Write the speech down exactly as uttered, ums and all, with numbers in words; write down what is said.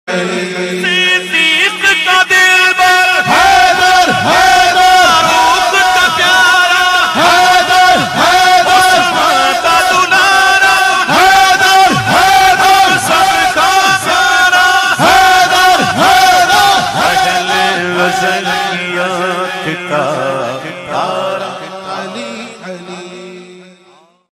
सिद्दीक का दिलबर हैदर हैदर, फारूक का प्यारा हैदर हैदर, उस्मान का दुलारा हैदर हैदर, सबका सारा हैदर हैदर, अहले वज़नियत का